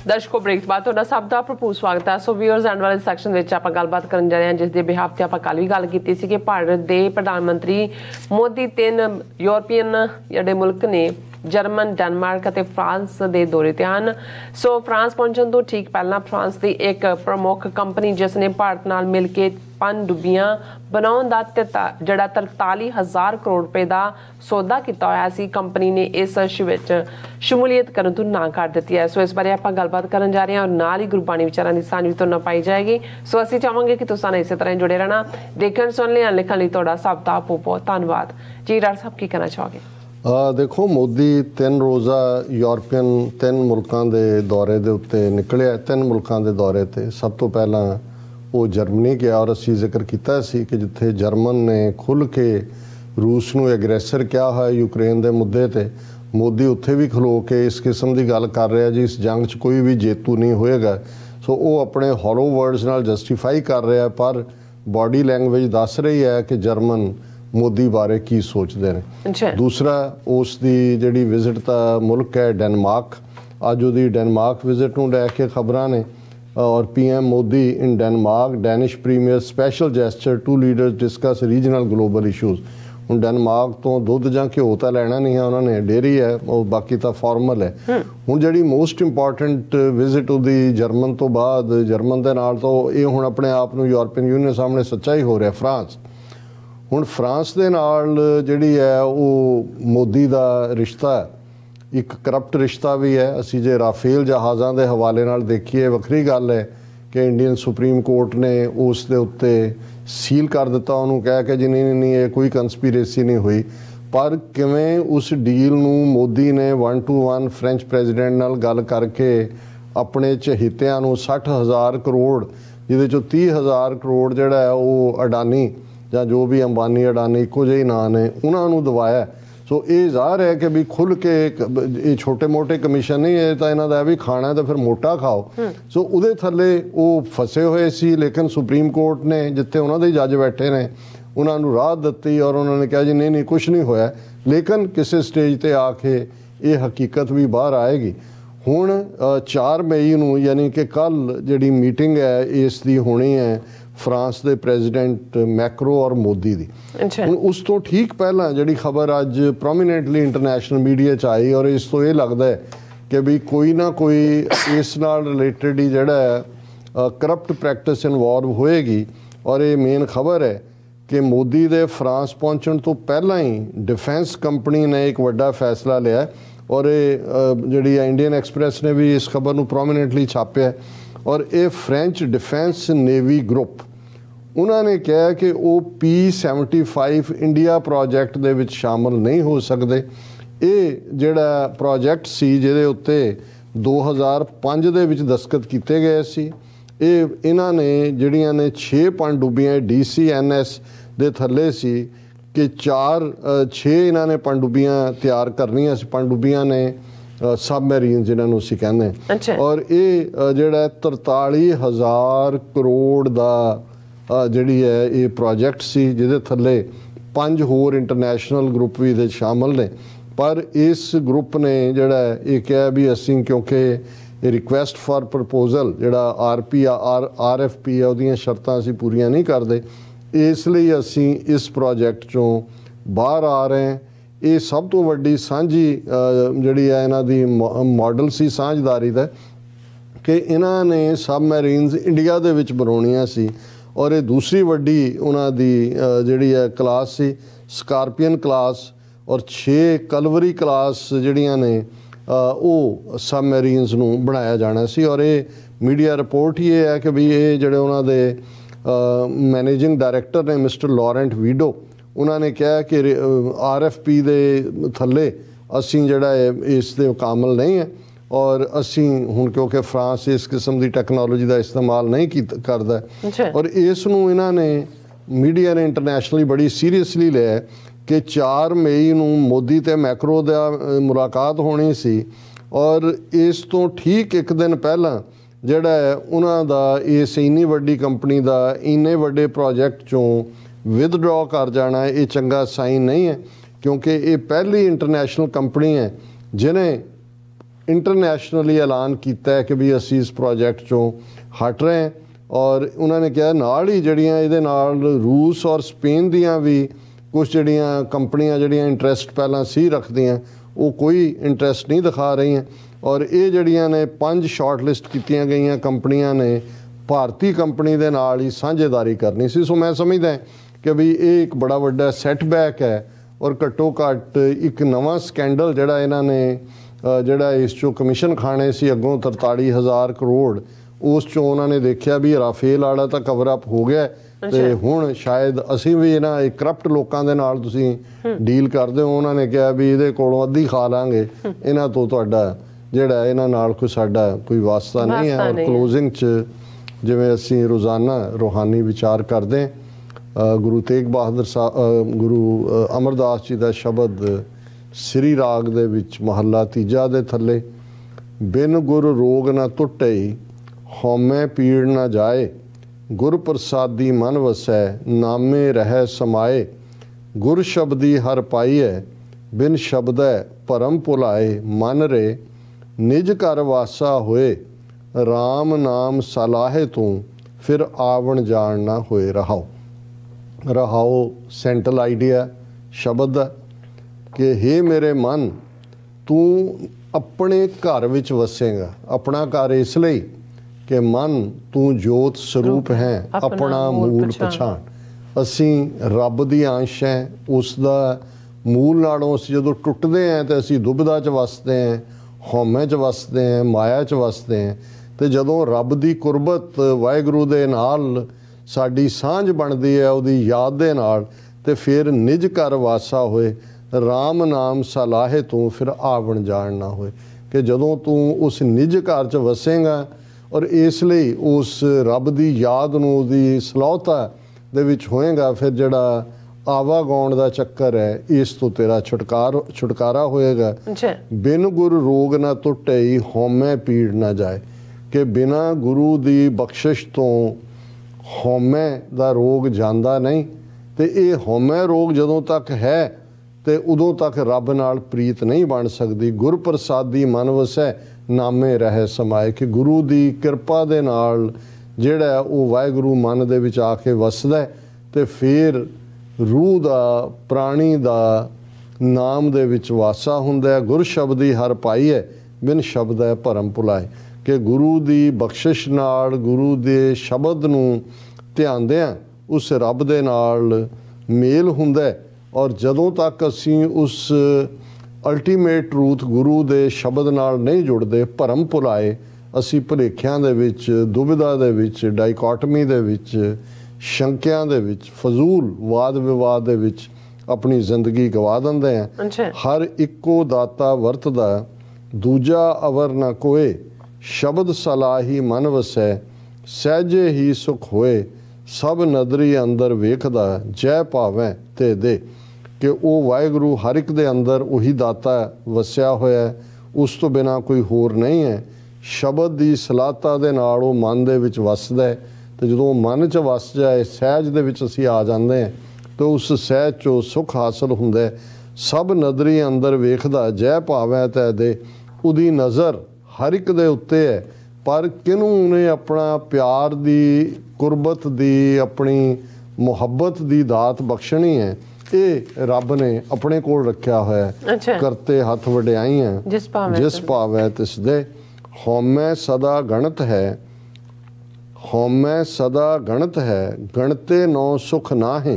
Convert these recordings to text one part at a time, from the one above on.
दर्शकों ब्रेक बाद तुहाडा सब दा भरपूर स्वागत है। सो व्यूअर्स एंड वाले सैक्शन विच आपां गलबात करन जा रहे हैं, जिस दे बिहाफ ते आपां कल भी गल कीती सी कि भारत दे प्रधानमंत्री मोदी 3 यूरोपीयन जिहड़े मुल्क ने जर्मन, डेनमार्क और फ्रांस के दौरे ते हैं। सो फ्रांस पहुंचने तो ठीक पहला फ्रांस की एक प्रमुख कंपनी जिसने भारत नाल मिल के पनडुब्बियां बनाउण दा जिहड़ा 43,000 करोड़ रुपए का सौदा किया होया सी, कंपनी ने इस विच शमूलीयत करन तो ना कर दी है। सो इस बारे आपां गलबात करन जा रहे हैं और नाल ही गुरबाणी विचारां दी सांझ तो ना पाई जाएगी। सो असीं चाहांगे कि तुसां इस तरह जुड़े रहना, देखण सुन लिया लिखण लई तुहाडा सब दा बहुत बहुत धन्नवाद जी। डॉक्टर साहब की कहना चाहोगे? देखो, मोदी 3 रोज़ा यूरोपीयन 3 मुल्कों के दौरे के उत्ते निकलिया। 3 मुल्कों के दौरे ते सब तो पहला वो जर्मनी गया और असी जिक्र किया सी कि जिथे जर्मन ने खुल के रूस नूं एग्रैसर कहा है यूक्रेन के मुद्दे ते, मोदी उत्थे भी खलो के इस किस्म की गल कर रहा जी इस जंग च कोई भी जेतू नहीं होएगा। सो वो अपने हॉलो वर्ड्स नाल जस्टिफाई कर रहा है, पर बॉडी लैंगवेज दस रही है कि जर्मन मोदी बारे की सोचते हैं। दूसरा उसकी जिहड़ी विजिट का मुल्क है डेनमार्क, अज उहदी डेनमार्क विजिट नूं लैके खबरां ने और PM Modi in Denmark Danish premier special gesture two leaders discuss regional global issues. हुण डेनमार्क तो दुध जां घ्यो तो लैना नहीं है उन्होंने, डेयरी है और बाकी तो फॉर्मल है। हुण जिहड़ी मोस्ट इंपॉर्टेंट विजिट उहदी जर्मन तो बाद, जर्मन दे नाल तो ये हुण अपने आप नूं यूरोपीयन यूनियन सामने सच्चा ही हो रहा फ्रांस। हुण फ्रांस दे नाल जिहड़ी है वो मोदी दा रिश्ता एक करप्ट रिश्ता भी है। असी जे राफेल जहाज़ों के हवाले नाल देखिए वक्री गल है कि इंडियन सुप्रीम कोर्ट ने उस दे उत्ते सील कर दिता, उन्होंने कह के जी नहीं नहीं ये कोई कंस्पीरेसी नहीं हुई। पर किवें उस डील नूं मोदी ने 1-to-1 फ्रेंच प्रेजिडेंट नाल गल करके अपने चहीतियां नूं 60,000 करोड़ जिहदे चों 30,000 करोड़ जिहड़ा है वो अडानी या जो भी अंबानी अडानी इक्को जिहे नाम ने उन्होंने दवाया। सो ये ज़ाहिर है कि भी खुल के ये छोटे मोटे कमीशन नहीं है, तो इन्हों का भी खाना है तो फिर मोटा खाओ। सो उहदे थल्ले वो फसे हुए सी, लेकिन सुप्रीम कोर्ट ने जिथे उन्होंने जज बैठे ने उन्होंने राहत दी और उन्होंने कहा जी नहीं नहीं कुछ नहीं होया, लेकिन किसी स्टेज पर आके ये हकीकत भी बाहर आएगी। हुण 4 मई नूं यानी कि कल जिहड़ी मीटिंग है इसकी होनी है फ्रांस के प्रेजिडेंट मैक्रो और मोदी की। उस तो ठीक पहला जिहड़ी खबर अज प्रोमीनेंटली इंटरनेशनल मीडिया च आई और इस तो ये लगता है कि भी कोई ना कोई इस नाल रिलेटेड ही जिहड़ा है करप्ट प्रैक्टिस इनवॉल्व होएगी। और ये मेन खबर है कि मोदी दे फ्रांस पहुंचण तो पहला ही डिफेंस कंपनी ने एक वड्डा फैसला लिया और ये जिहड़ी इंडियन एक्सप्रैस ने भी इस खबर नूं प्रोमीनेंटली छापिया। और ये फ्रेंच डिफेंस नेवी ग्रुप उन्होंने कहा कि वो P-75 इंडिया प्रोजैक्ट दे विच शामिल नहीं हो सकते। ये जिहड़ा प्रोजैक्ट सी जिहदे उत्ते 2005 दे विच दस्तखत किए गए सी, ये इन्हां ने जिहड़ियां ने 6 पनडुब्बियां DCNS दे थल्ले सी कि 6 इन्हां ने पनडुब्बियां तैयार करनियां सी। पनडुब्बियां ने सबमरीन जिन्होंने असीं कहंदे हैं। और ये जिहड़ा 43,000 करोड़ का जिहड़ी है ये प्रोजैक्ट सी जिहदे थल्ले 5 होर इंटरनेशनल ग्रुप भी इहदे शामिल ने। पर इस ग्रुप ने जिहड़ा ये कहा भी असीं क्योंकि रिक्वेस्ट फॉर प्रपोजल जिहड़ा RFP है उहदियां शर्तां असीं पूरियां नहीं करते, इसलिए असीं इस प्रोजैक्ट चों बाहर आ रहे हैं। ये सब तो वड्डी सांझी जिहड़ी है इन्हां दी मॉडल सी साझेदारी दा कि इन्हां ने सबमरीन्स इंडिया दे विच बनाउणियां सी। और ये दूसरी वड्डी उन्हां दी जिहड़ी है क्लास सी स्कार्पियन क्लास और 6 कलवरी क्लास जिहड़ियां ने वो सबमरीन्स नूं बनाया जाना सी। और ये मीडिया रिपोर्ट ही है कि भी ये जिहड़े उन्हां दे मैनेजिंग डायरैक्टर ने मिस्टर लॉरेंट वीडो उन्होंने कहा कि RFP दे थल्ले असीं जिहड़ा है इस दे कामल नहीं है और असीं हुण क्योंकि फ्रांस इस किस्म की टैक्नोलॉजी का इस्तेमाल नहीं करता। और इस नूं इन्हां ने मीडिया ने इंटरनेशनली बड़ी सीरीयसली लिया कि 4 मई नूं मोदी ते मैक्रो दा मुलाकात होनी सी और इस तो ठीक एक दिन पहला जिहड़ा है उन्हां दा इस इन्नी वड्डी कंपनी का इन्ने वड्डे प्रोजैक्ट चों विदड्रॉ कर जाना ये चंगा साइन नहीं है, क्योंकि ये पहली इंटरनेशनल कंपनी है जिन्हें इंटरनेशनली ऐलान किया है कि भी असी इस प्रोजैक्ट चों हट रहे हैं। और उन्होंने कहा नाल ही जड़ियाँ इहदे नाल रूस और स्पेन दियाँ भी कुछ जड़ियाँ कंपनियां जड़ियाँ इंटरस्ट पहला सी रखदियाँ वो कोई इंटरस्ट नहीं दिखा रही हैं। और ये जड़ियाँ ने 5 शॉर्टलिस्ट कीतियां गई कंपनियां ने भारतीय कंपनी दे नाल ही साझेदारी करनी सी। सो मैं समझदा कि भी ये एक बड़ा वड्डा सैटबैक है और घट्टो घट्ट एक नवा स्कैंडल जड़ा इन्हां ने जड़ा इस चों कमीशन खाने सी अगों 43,000 करोड़ उस चों उन्होंने देखा भी राफेल वाला तो कवर अप हो गया ते हुण शायद असीं भी इन्हां करप्ट लोकां दे नाल तुसीं डील करदे हो। उन्होंने कहा भी इहदे कोलों अद्धी खा लांगे इन्हां तो तुहाडा जिहड़ा इन्हां नाल कोई साडा कोई वास्ता नहीं है। और क्लोजिंग च जिवें असीं रोज़ाना रूहानी विचार करदे गुरु तेग बहादुर साहब गुरु अमरदास जी का शब्द श्री राग दे विच महला तीजा दे थल्ले बिन गुर रोग न टुटे हौमै पीड़ न जाए गुर प्रसादी मन वसै नामे रह समाए गुर शब्दी हर पाईए बिन शब्दै भरम भुलाए मन रे निज घर वासा होए राम नाम सलाहे तू फिर आवण जान ना होए रहाओ। रहाओ सेंट्रल आइडिया शब्द है कि हे मेरे मन तू अपने घर विच वसेगा। अपना घर इसलिए कि मन तू जोत स्वरूप है अपना मूल पछाण। असी रब दी अंश है उसका मूल नालों असीं जदों टुटदे हैं तो असी दुबदा च वसदे हैं हौमे च वसदे हैं माया च वसदे हैं। तो जदों रब दी कुरबत वाहिगुरू दे नाल साडी सांझ बनदी है उहदी याद दे नाल ते फिर निज घर वासा होए राम नाम सलाहे तू फिर आवण जान ना होए कि जदों तू उस निज घर च वसेगा और इसलिए उस रब दी याद नूं उहदी सलाहता दे विच होएगा फिर जिहड़ा आवागौण दा चक्कर है इस तो तेरा छुटकारा होएगा। बिन गुरु रोग ना टुटे हौमै पीड़ ना जाए कि बिना गुरु दी बख्शिश तो हौमै दा रोग जांदा नहीं। तो ये हौमै रोग जदों तक है तो उदों तक रब नाल प्रीत नहीं बन सकती। गुर प्रसादी मन वसै नामे रह समाए कि गुरु दी किरपा दे नाल जिहड़ा वो वाहिगुरू मन दे विच आके वसदा ते फिर रूह दा प्राणी दा नाम दे विच वासा हुंदा है। गुर शब्दी हर पाई है बिन शब्द है भरम भुलाए कि गुरु दी बख्शिश नाल गुरु दे शब्द नूं ध्यानदिआं उस रब दे नाल मेल हुंदा है। और जदों तक असीं उस अल्टीमेट ट्रूथ गुरु दे शब्द नाल नहीं जुड़दे भरम भुलाए असीं भुलेखिਆਂ दे विच दुविधा दे विच डाइकोटमी दे विच शंकियां दे विच फजूल वाद विवाद दे विच अपनी जिंदगी गवा दिंदे हैं। हर इक्को दाता वरतदा दूजा अवर ना कोए शब्द सलाही मन वसै सहजे ही सुख होए सब नदरी अंदर वेखदा जय भावें ते दे कि वो वाहिगुरू हर एक दे अंदर उही दाता वसिया होया है उस तो बिना कोई होर नहीं है। शब्द की सलाहता दे नाल वो मन दे विच वसदा है तो जो मन च वस जाए सहज दे विच असीं आ जाते हैं तो उस सहज चो सुख हासिल हुंदा है। सब नदरी अंदर वेखदा जय भावें ते दे उहदी नज़र हर एक दे उत्ते है पर किनूं उन्हें अपना प्यार दी कुरबत दी अपनी मुहब्बत दी दात बख्शनी है ये रब ने अपने कोल रखा होया है। करते हथ वड्याई है जिस भावै तिस दे हौमै सदा गणत है हौमै सदा गणत है गणते नौ सुख नाहे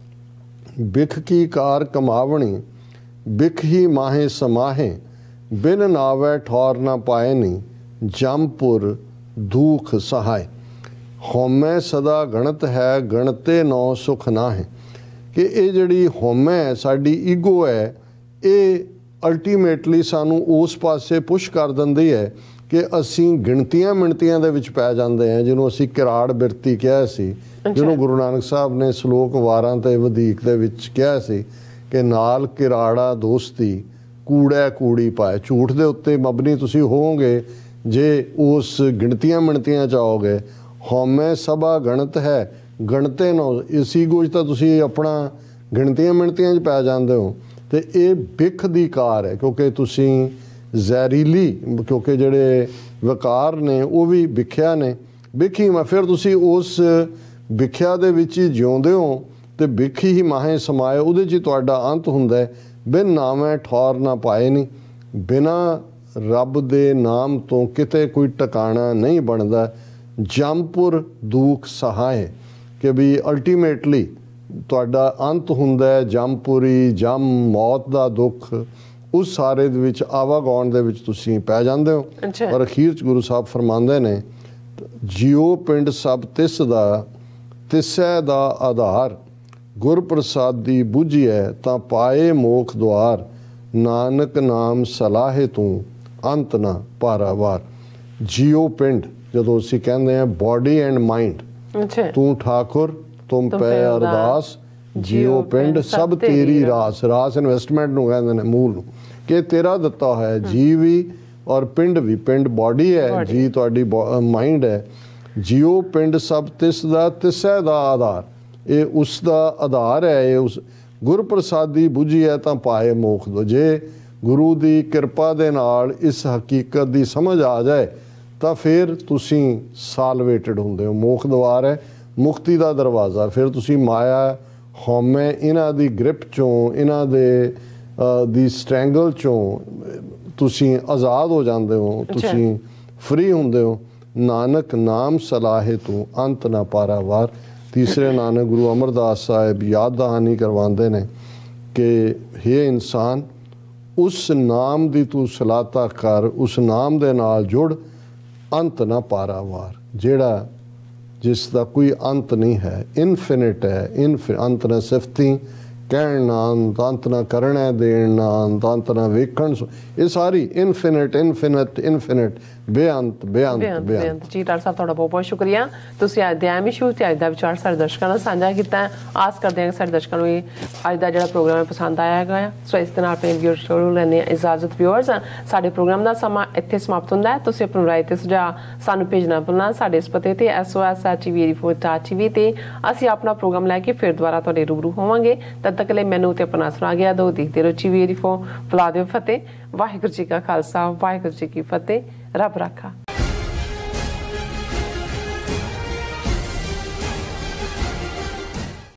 बिख की कार कमावणी बिख ही माहे समाहे बिन नावै ठौर ना पाए नी जमपुर दुख सहाय। हौमै सदा गणत है गणते नौ सुख नाहे कि ये जिहड़ी हौमै है साडी ईगो है ये अल्टीमेटली सानू उस पासे पुश कर दिंदी है कि असी गिणतियां मिणतियां दे विच पै जांदे हैं जिन्हों असी किराड़ बिरती कहा सी जिन्हों गुरु नानक साहब ने सलोक 12 ते वधीक दे विच कहा सी कि नाल किराड़ा दोस्ती कूड़ा कूड़ी पाए। झूठ दे उत्ते मबनी तुसी होवोगे जे उस गिणतियां मिणतियां च आओगे। हौमै सभा गणत है गणते नौ इस ईगो च तां तुसी अपना गिणतियां मिणतियां च पै जांदे हो तो ये बिख दी कार है क्योंकि तुसी ਜ਼ਹਿਰੀਲੀ, ਕਿਉਂਕਿ ਜਿਹੜੇ ਵਿਕਾਰ ਨੇ ਉਹ ਵੀ ਵਿਖਿਆ ਨੇ। ਵਿਖੀ ਮੈਂ ਫਿਰ ਤੁਸੀਂ ਉਸ ਵਿਖਿਆ ਦੇ ਵਿੱਚ ਹੀ ਜਿਉਂਦੇ ਹੋ ਤੇ ਵਿਖੀ ਹੀ ਮਾਹੇ ਸਮਾਏ, ਉਹਦੇ 'ਚ ਹੀ ਤੁਹਾਡਾ ਅੰਤ ਹੁੰਦਾ ਹੈ। ਬਿਨ ਨਾਮੈ ਠੌਰ ਨਾ ਪਾਏ ਨਹੀਂ, ਬਿਨਾਂ ਰੱਬ ਦੇ ਨਾਮ ਤੋਂ ਕਿਤੇ ਕੋਈ ਟਿਕਾਣਾ ਨਹੀਂ ਬਣਦਾ। ਜੰਮਪੁਰ ਦੁੱਖ ਸਹਾਏ, ਕਿ ਵੀ ਅਲਟੀਮੇਟਲੀ ਤੁਹਾਡਾ ਅੰਤ ਹੁੰਦਾ ਹੈ ਜੰਮਪੁਰੀ, ਜੰਮ ਮੌਤ ਦਾ ਦੁੱਖ, ਉਸ ਸਾਰੇ ਦੇ ਵਿੱਚ ਆਵਾਗਾਉਣ ਦੇ ਵਿੱਚ ਤੁਸੀਂ ਪੈ ਜਾਂਦੇ ਹੋ। ਔਰ ਅਖੀਰ 'ਚ ਗੁਰੂ ਸਾਹਿਬ ਫਰਮਾਉਂਦੇ ਨੇ, ਜਿਉ ਪਿੰਡ ਸਭ ਤਿਸ ਦਾ, ਤਿਸੈ ਦਾ ਆਧਾਰ, ਗੁਰ ਪ੍ਰਸਾਦੀ ਬੁਝੀਐ ਤਾਂ ਪਾਏ ਮੋਖ ਦੁਆਰ, ਨਾਨਕ ਨਾਮ ਸਲਾਹੇ ਤੂੰ ਅੰਤ ਨਾ ਪਾਰਾਵਾਰ। ਜਿਉ ਪਿੰਡ ਜਦੋਂ ਅਸੀਂ ਕਹਿੰਦੇ ਹਾਂ ਬੋਡੀ ਐਂਡ ਮਾਈਂਡ, ਤੂੰ ਠਾਕੁਰ ਤੁਮ ਪੈ ਅਰਦਾਸ, ਜਿਉ ਪਿੰਡ ਸਭ ਤੇਰੀ ਰਾਸ। ਰਾਸ ਇਨਵੈਸਟਮੈਂਟ ਨੂੰ ਕਹਿੰਦੇ ਨੇ, ਮੂਲ ਨੂੰ, ਕਿ ਤੇਰਾ ਦਿੱਤਾ ਹੋਇਆ ਜੀ ਵੀ ਔਰ ਪਿੰਡ ਵੀ। ਪਿੰਡ ਬੋਡੀ ਹੈ, ਜੀ ਤੁਹਾਡੀ ਮਾਈਂਡ ਹੈ। ਜਿਉ ਪਿੰਡ ਸਭ ਤਿਸ ਦਾ, ਤਿਸੈ ਦਾ ਆਧਾਰ, ਇਹ ਉਸ ਦਾ ਆਧਾਰ ਹੈ। ਇਹ ਉਸ ਗੁਰ ਪ੍ਰਸਾਦੀ ਬੁਝੀ ਹੈ ਤਾਂ ਪਾਏ ਮੋਖ ਦੋ। ਜੇ ਗੁਰੂ ਦੀ ਕਿਰਪਾ ਦੇ ਨਾਲ ਇਸ ਹਕੀਕਤ ਦੀ ਸਮਝ ਆ ਜਾਏ ਤਾਂ ਫਿਰ ਤੁਸੀਂ ਸਾਲਵੇਟਡ ਹੁੰਦੇ ਹੋ। ਮੋਖ ਦੁਆਰ ਹੈ, ਮੁਕਤੀ ਦਾ ਦਰਵਾਜ਼ਾ। ਫਿਰ ਤੁਸੀਂ ਮਾਇਆ, ਹਉਮੈ, ਇਹਨਾਂ ਦੀ ਗ੍ਰਿਪ ਚੋਂ, ਇਹਨਾਂ ਦੇ ਦੀ ਸਟ੍ਰੈਂਗਲ ਚੋਂ ਤੁਸੀਂ ਆਜ਼ਾਦ ਹੋ ਜਾਂਦੇ ਹੋ, ਤੁਸੀਂ ਫ੍ਰੀ ਹੁੰਦੇ ਹੋ। ਨਾਨਕ ਨਾਮ ਸਲਾਹੇ ਤੂੰ ਅੰਤ ਨਾ ਪਾਰਾਵਾਰ। ਤੀਸਰੇ ਨਾਨਕ ਗੁਰੂ ਅਮਰਦਾਸ ਸਾਹਿਬ ਯਾਦ ਦਹਾਨੀ ਕਰਵਾਉਂਦੇ ਨੇ ਕਿ ਹੇ ਇਨਸਾਨ, ਉਸ ਨਾਮ ਦੀ ਤੂੰ ਸਲਾਹਤਾ ਕਰ, ਉਸ ਨਾਮ ਦੇ ਨਾਲ ਜੁੜ, ਅੰਤ ਨਾ ਪਾਰਾਵਾਰ, ਜਿਹੜਾ ਜਿਸ ਦਾ ਕੋਈ ਅੰਤ ਨਹੀਂ ਹੈ, ਇਨਫਿਨਿਟ ਹੈ। ਅੰਤ ਨਾ ਸਿਫਤੀ ਕਹਿਣ ਨਾ, ਅੰਤ ਨਾ ਕਰਨਾ ਦੇਣ ਨਾ, ਅੰਤ ਨਾ ਵੇਖਣ। ਇਹ ਸਾਰੀ ਇਨਫਿਨਿਟ ਇਨਫਿਨਿਟ ਇਨਫਿਨਿਟ, ਬੇਅੰਤ ਬੇਅੰਤ ਬੇਅੰਤ। ਜੀ ਡਾਕਟਰ ਸਾਹਿਬ, ਤੁਹਾਡਾ ਬਹੁਤ ਬਹੁਤ ਸ਼ੁਕਰੀਆ। ਤੁਸੀਂ ਅੱਜ ਦੇ ਐਮ ਇਸ਼ੂ ਤੇ ਅੱਜ ਦਾ ਵਿਚਾਰ ਸਾਡੇ ਦਰਸ਼ਕਾਂ ਨਾਲ ਸਾਂਝਾ ਕੀਤਾ। ਆਸ ਕਰਦੇ ਹਾਂ ਕਿ ਸਾਡੇ ਦਰਸ਼ਕਾਂ ਨੂੰ ਅੱਜ ਦਾ ਜਿਹੜਾ ਪ੍ਰੋਗਰਾਮ ਹੈ ਪਸੰਦ ਆਇਆ ਹੈਗਾ। ਸੋ ਇਸ ਦੇ ਨਾਲ ਆਪਣੇ ਵਿਊਅਰਸ ਨੂੰ ਲੈਂਦੇ ਹਾਂ ਇਜਾਜ਼ਤ। ਵਿਊਅਰਸ, ਸਾਡੇ ਪ੍ਰੋਗਰਾਮ ਦਾ ਸਮਾਂ ਇੱਥੇ ਸਮਾਪਤ ਹੁੰਦਾ ਹੈ। ਤੁਸੀਂ ਆਪਣੀ ਰਾਏ ਤੇ ਸੁਝਾਅ ਸਾਨੂੰ ਭੇਜਣਾ ਭੁੱਲਣਾ ਸਾਡੇ ਇਸ ਪਤੇ ਤੇ SOS@tvt.tv ਤੇ ਅਸੀਂ ਆਪਣਾ ਪ੍ਰੋਗਰਾਮ ਲੈ ਕੇ ਫਿਰ ਦੁਬਾਰਾ ਤੁਹਾਡੇ ਰੂਬਰੂ ਹੋਵਾਂਗੇ। ਤਦ ਤੱਕ ਲਈ ਮੈਨੂੰ ਤੇ ਆਪਣਾ ਸੁਣਾ ਗਿਆ ਦੋ ਦੇਖਦੇ ਰਹੋ TV84। ਫਲਾ ਦਿਓ ਫਤਿਹ। ਵਾਹਿਗੁਰੂ ਜੀ ਕਾ ਖਾਲਸਾ, ਵਾਹਿਗੁਰੂ ਜੀ ਕੀ ਫਤਿਹ। ਰੱਬ ਰਾਖਾ।